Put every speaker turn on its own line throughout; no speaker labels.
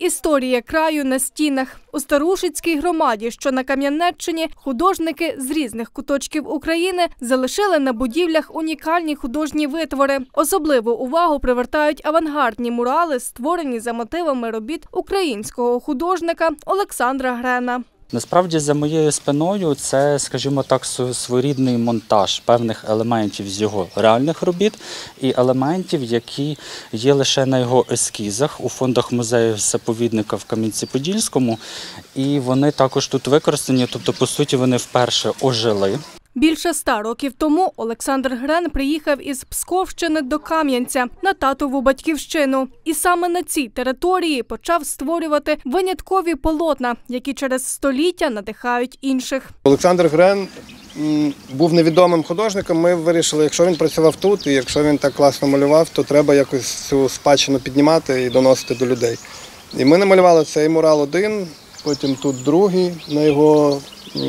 Історія краю на стінах. У Старушицькій громаді, що на Кам'янеччині, художники з різних куточків України залишили на будівлях унікальні художні витвори. Особливу увагу привертають авангардні мурали, створені за мотивами робіт українського художника Олександра Грена.
Насправді, за моєю спиною це, скажімо так, своєрідний монтаж певних елементів з його реальних робіт і елементів, які є лише на його ескізах у фондах музею-заповідника в Кам'янці-Подільському. І вони також тут використані, тобто, по суті, вони вперше ожили.
Більше 100 років тому Олександр Грен приїхав із Псковщини до Кам'янця на татову батьківщину. І саме на цій території почав створювати виняткові полотна, які через століття надихають інших.
Олександр Грен був невідомим художником. Ми вирішили, якщо він працював тут і якщо він так класно малював, то треба якось цю спадщину піднімати і доносити до людей. І ми намалювали цей мурал один, потім тут другий на його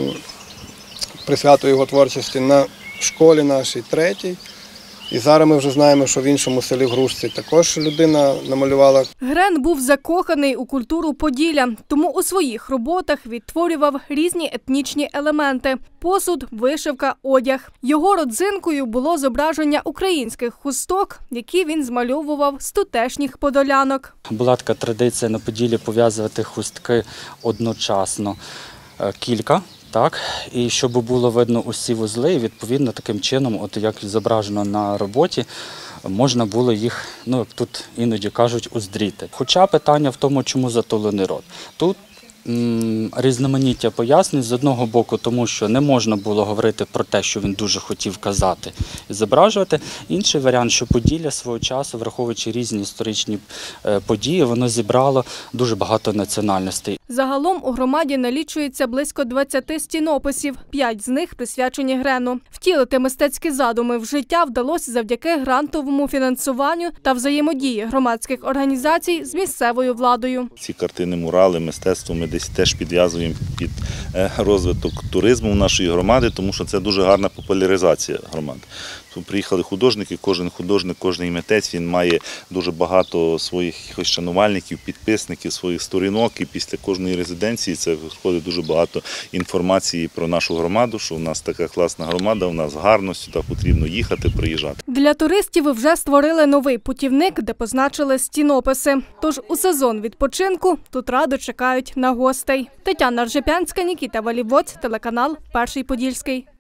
присвято його творчості, на школі нашій третій. І зараз ми вже знаємо, що в іншому селі Грушці також людина намалювала.
Грен був закоханий у культуру Поділля, тому у своїх роботах відтворював різні етнічні елементи – посуд, вишивка, одяг. Його родзинкою було зображення українських хусток, які він змальовував з тутешніх подолянок.
Була така традиція на Поділлі пов'язувати хустки одночасно, кілька. Так, і щоб було видно усі вузли, і відповідно таким чином, от як зображено на роботі, можна було їх, як тут іноді кажуть, уздріти. Хоча питання в тому, чому затулений рот. Тут різноманіття пояснень. З одного боку, тому що не можна було говорити про те, що він дуже хотів казати і зображувати. Інший варіант, що Поділля свого часу, враховуючи різні історичні події, воно зібрало дуже багато національностей.
Загалом у громаді налічується близько 20 стінописів, 5 з них присвячені Грену. Втілити мистецькі задуми в життя вдалося завдяки грантовому фінансуванню та взаємодії громадських організацій з місцевою владою.
Ці картини, мурали, мистецтво ми десь теж підв'язуємо під розвиток туризму нашої громади, тому що це дуже гарна популяризація громади. Тут приїхали художники, кожен художник, кожен митець, він має дуже багато своїх шанувальників, підписників, своїх сторінок, і після кожної резиденції це виходить дуже багато інформації про нашу громаду, що в нас така класна громада, в нас гарно, сюди потрібно їхати, приїжджати.
Для туристів вже створили новий путівник, де позначили стінописи. Тож у сезон відпочинку тут радо чекають на гостей. Тетяна Ржепянська, Нікіта Валівоць, телеканал «Перший Подільський».